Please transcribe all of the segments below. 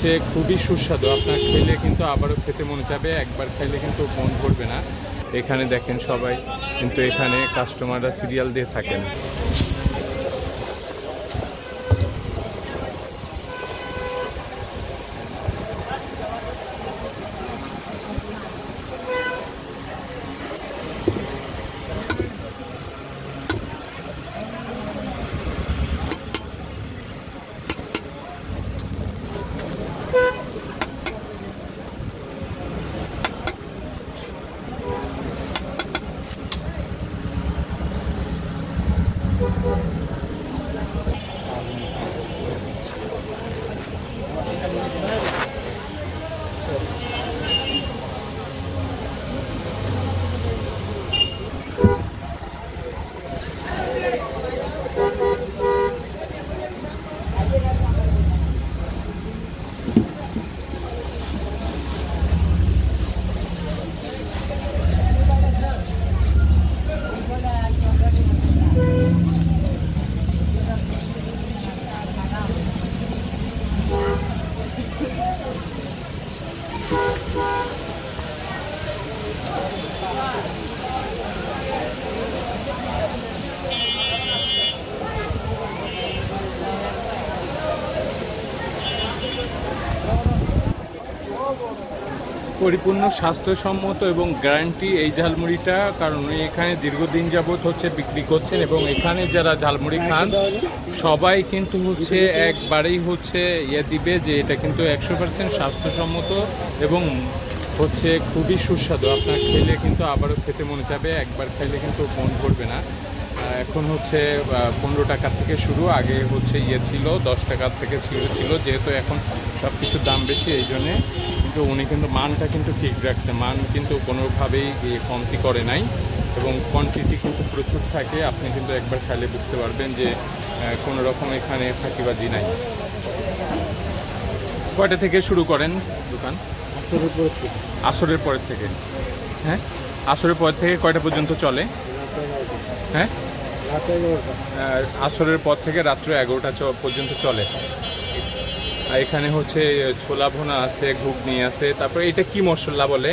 হচ্ছে খুবই সুস্বাদু। আপনার খেলে কিন্তু আবারও খেতে মনে যাবে, একবার খাইলে কিন্তু মন ভরবে না। এখানে দেখেন সবাই কিন্তু এখানে কাস্টমাররা সিরিয়াল দিয়ে থাকেন। পরিপূর্ণ স্বাস্থ্যসম্মত এবং গ্যারান্টি এই ঝালমুড়িটা, কারণ এখানে দীর্ঘদিন যাবত হচ্ছে বিক্রি করছেন এবং এখানে যারা ঝালমুড়ি খান সবাই কিন্তু হচ্ছে একবারেই হচ্ছে দিবে যে এটা কিন্তু 100% স্বাস্থ্যসম্মত এবং হচ্ছে খুবই সুস্বাদু। আপনার খেলে কিন্তু আবারও খেতে মনে যাবে, একবার খাইলে কিন্তু মন ভরবে না। এখন হচ্ছে 15 টাকা থেকে শুরু, আগে হচ্ছে ছিল 10 টাকা থেকে ছিল। যেহেতু এখন সব কিছুর দাম বেশি এই জন্যে কিন্তু উনি কিন্তু মানটা কিন্তু ঠিক রাখছে, মান কিন্তু কোনোভাবেই কমতি করে নাই এবং কোয়ান্টিটি কিন্তু প্রচুর থাকে। আপনি কিন্তু একবার খাইলে বুঝতে পারবেন যে কোনো রকম এখানে ফাঁকিবাজি নাই। কয়টা থেকে শুরু করেন দোকান? আসরের পরের থেকে। হ্যাঁ, আসরের পর থেকে কয়টা পর্যন্ত চলে? হ্যাঁ, আসরের পর থেকে রাত্র 11টা পর্যন্ত চলে। এখানে হচ্ছে ছোলা ভুনা আছে, ঘুগনি আছে, তারপরে এটা কি মশলা বলে?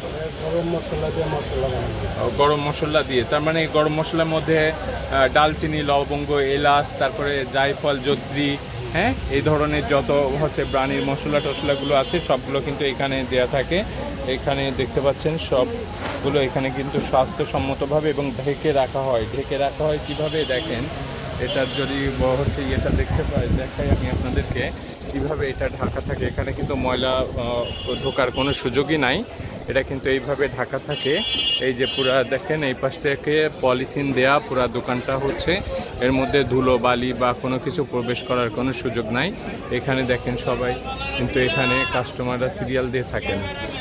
গরম মশলা দিয়ে। তার মানে গরম মশলার মধ্যে ডালচিনি, লবঙ্গ, এলাচ, তারপরে জায়ফল, জদ্রি, হ্যাঁ, এই ধরনের যত হচ্ছে ব্রানির মশলা টশলাগুলো আছে সবগুলো কিন্তু এখানে দেয়া থাকে। এখানে দেখতে পাচ্ছেন সবগুলো এখানে কিন্তু স্বাস্থ্যসম্মতভাবে এবং ঢেকে রাখা হয়। কিভাবে দেখেন, এটার যদি হচ্ছে এটা দেখাই আমি আপনাদেরকে কিভাবে এটা ঢাকা থাকে। এখানে কিন্তু ময়লা ঢোকার কোনো সুযোগই নাই, এটা কিন্তু এইভাবে ঢাকা থাকে। এই যে পুরা দেখেন এই পাশ থেকে পলিথিন দেয়া পুরা দোকানটা হচ্ছে, এর মধ্যে ধুলো বালি বা কোনো কিছু প্রবেশ করার কোনো সুযোগ নাই। এখানে দেখেন সবাই কিন্তু এখানে কাস্টমাররা সিরিয়াল দিয়ে থাকেন।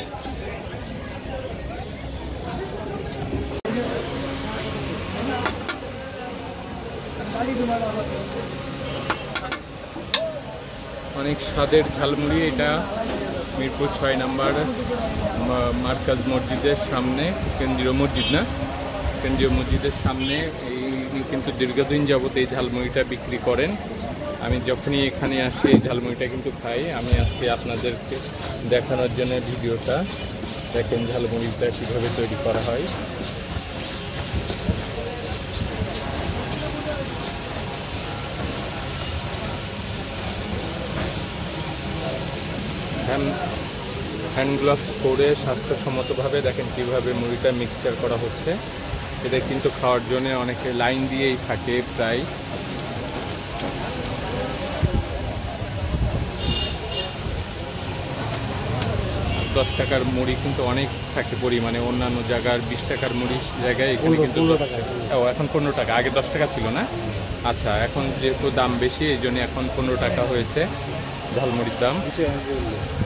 অনেক স্বাদের ঝালমুড়ি। এটা মিরপুর 6 নম্বর মার্কাজ মসজিদের সামনে, কেন্দ্রীয় মসজিদের সামনে এই কিন্তু দীর্ঘদিন যাবত এই ঝালমুড়িটা বিক্রি করেন। আমি যখনই এখানে আসি এই ঝালমুড়িটা কিন্তু খাই। আমি আজকে আপনাদেরকে দেখানোর জন্য ভিডিওটা দেখেন ঝালমুড়িটা কীভাবে তৈরি করা হয়। হ্যান্ড গ্লাভস পরে স্বাস্থ্যসম্মতভাবে দেখেন কীভাবে মুড়িটা মিক্সচার করা হচ্ছে। এটা কিন্তু খাওয়ার জন্য অনেকে লাইন দিয়েই থাকে প্রায়। দশ টাকার মুড়ি কিন্তু অনেক থাকে পরিমাণে, অন্যান্য জায়গার 20 টাকার মুড়ি জায়গায় এখানে কিন্তু এখন 15 টাকা। আগে 10 টাকা ছিল না? আচ্ছা, এখন যেহেতু দাম বেশি এই জন্য এখন 15 টাকা হয়েছে ঝালমুড়ির দাম।